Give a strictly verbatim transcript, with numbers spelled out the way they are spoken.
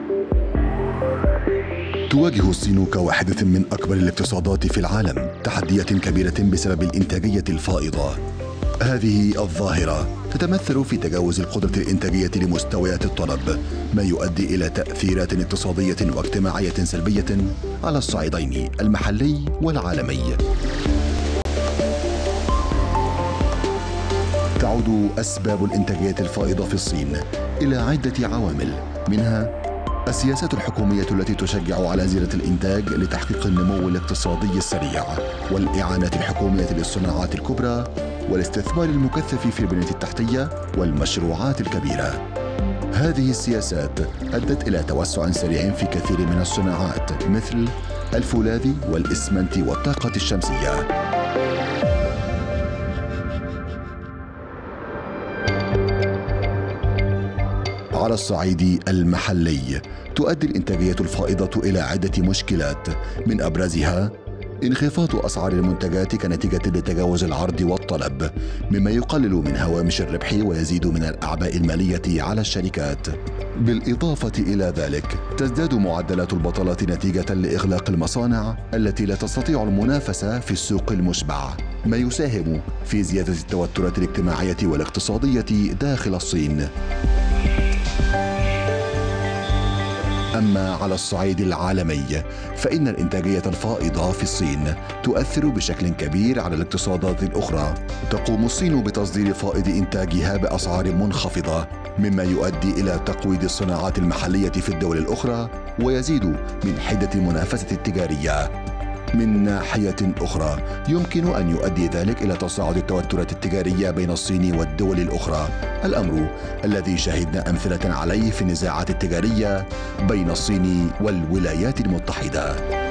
تواجه الصين كواحدة من أكبر الاقتصادات في العالم تحديات كبيرة بسبب الإنتاجية الفائضة. هذه الظاهرة تتمثل في تجاوز القدرة الإنتاجية لمستويات الطلب، ما يؤدي إلى تأثيرات اقتصادية واجتماعية سلبية على الصعيدين المحلي والعالمي. تعود أسباب الإنتاجية الفائضة في الصين إلى عدة عوامل، منها السياسات الحكومية التي تشجع على زيادة الإنتاج لتحقيق النمو الاقتصادي السريع، والإعانات الحكومية للصناعات الكبرى، والاستثمار المكثف في البنية التحتية والمشروعات الكبيرة. هذه السياسات أدت إلى توسع سريع في كثير من الصناعات مثل الفولاذ والإسمنت والطاقة الشمسية. على الصعيد المحلي تؤدي الإنتاجية الفائضة إلى عدة مشكلات، من أبرزها انخفاض أسعار المنتجات كنتيجة لتجاوز العرض والطلب، مما يقلل من هوامش الربح ويزيد من الأعباء المالية على الشركات. بالإضافة إلى ذلك تزداد معدلات البطالة نتيجة لإغلاق المصانع التي لا تستطيع المنافسة في السوق المشبع، ما يساهم في زيادة التوترات الاجتماعية والاقتصادية داخل الصين. أما على الصعيد العالمي فإن الإنتاجية الفائضة في الصين تؤثر بشكل كبير على الاقتصادات الأخرى. تقوم الصين بتصدير فائض إنتاجها بأسعار منخفضة، مما يؤدي إلى تقويض الصناعات المحلية في الدول الأخرى ويزيد من حدة المنافسة التجارية. من ناحية أخرى يمكن أن يؤدي ذلك إلى تصاعد التوترات التجارية بين الصين والدول الأخرى، الأمر الذي شهدنا أمثلة عليه في النزاعات التجارية بين الصين والولايات المتحدة.